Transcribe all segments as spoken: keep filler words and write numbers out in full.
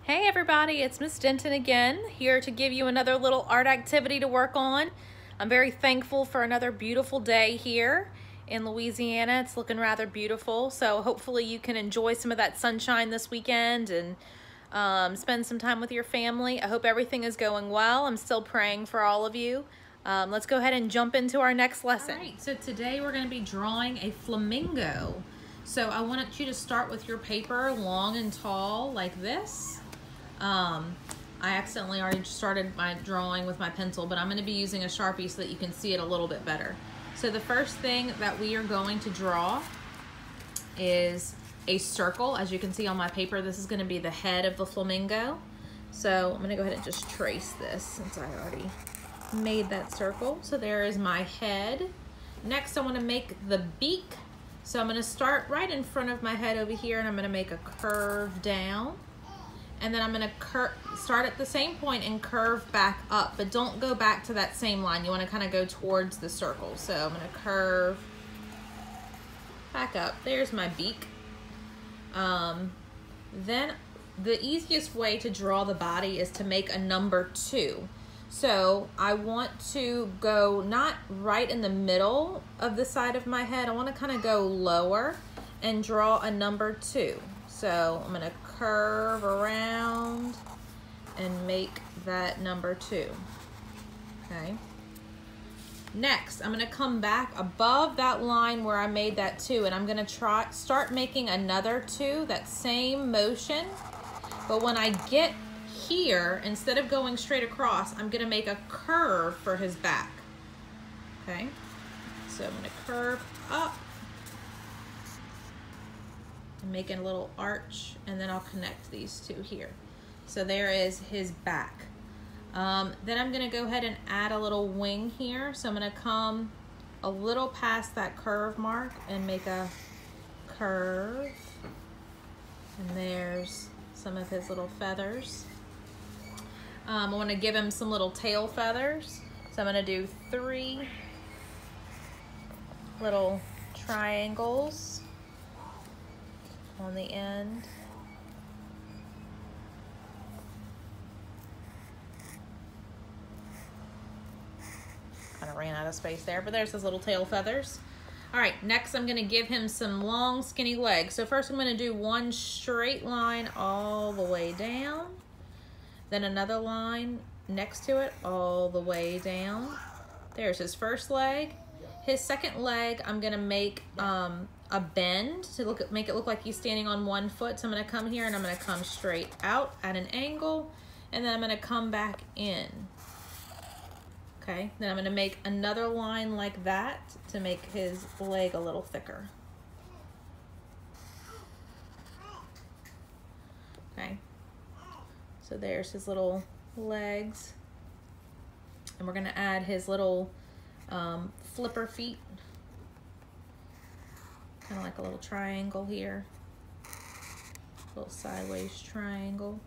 Hey everybody, it's Miss Denton again, here to give you another little art activity to work on. I'm very thankful for another beautiful day here in Louisiana. It's looking rather beautiful, so hopefully you can enjoy some of that sunshine this weekend and um, spend some time with your family. I hope everything is going well. I'm still praying for all of you. Um, let's go ahead and jump into our next lesson. All right, so today we're going to be drawing a flamingo. So I want you to start with your paper long and tall like this. Um, I accidentally already started my drawing with my pencil, but I'm going to be using a Sharpie so that you can see it a little bit better. So the first thing that we are going to draw is a circle. As you can see on my paper, this is going to be the head of the flamingo. So I'm going to go ahead and just trace this since I already made that circle. So there is my head. Next, I want to make the beak. So I'm going to start right in front of my head over here, and I'm going to make a curve down. And then I'm going to start at the same point and curve back up, but don't go back to that same line. You want to kind of go towards the circle. So I'm going to curve back up. There's my beak. Um, then the easiest way to draw the body is to make a number two. So I want to go not right in the middle of the side of my head. I want to kind of go lower and draw a number two. So I'm going to curve around and make that number two. Okay. Next, I'm going to come back above that line where I made that two, and I'm going to try start making another two, that same motion. But when I get here, instead of going straight across, I'm going to make a curve for his back. Okay. So I'm going to curve up. I'm making a little arch, and then I'll connect these two here. So there is his back. Um, then I'm going to go ahead and add a little wing here. So I'm going to come a little past that curve mark and make a curve. And there's some of his little feathers. Um, I want to give him some little tail feathers. So I'm going to do three little triangles on the end. Kind of ran out of space there, but there's his little tail feathers. All right, next I'm gonna give him some long skinny legs. So first I'm gonna do one straight line all the way down, then another line next to it all the way down. There's his first leg. His second leg, I'm gonna make um, a bend to look at, make it look like he's standing on one foot. So I'm gonna come here and I'm gonna come straight out at an angle, and then I'm gonna come back in. Okay, then I'm gonna make another line like that to make his leg a little thicker. Okay, so there's his little legs. And we're gonna add his little um, flipper feet. Kind of like a little triangle here. A little sideways triangle.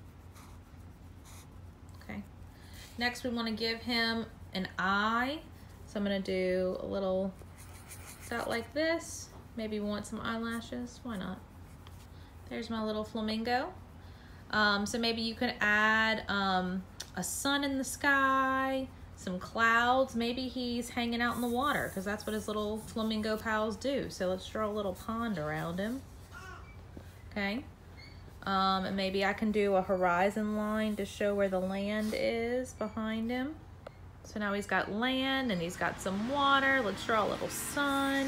Okay. Next, we want to give him an eye. So I'm going to do a little dot like this. Maybe we want some eyelashes. Why not? There's my little flamingo. Um, so maybe you could add um, a sun in the sky, some clouds. Maybe he's hanging out in the water because that's what his little flamingo pals do. So let's draw a little pond around him. Okay. Um, and maybe I can do a horizon line to show where the land is behind him. So now he's got land and he's got some water. Let's draw a little sun.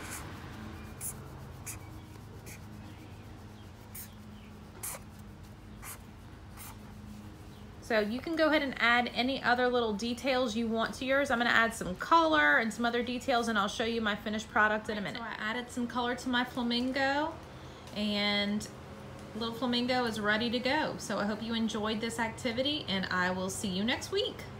So you can go ahead and add any other little details you want to yours. I'm gonna add some color and some other details, and I'll show you my finished product in a minute. So I added some color to my flamingo, and little flamingo is ready to go. So I hope you enjoyed this activity, and I will see you next week.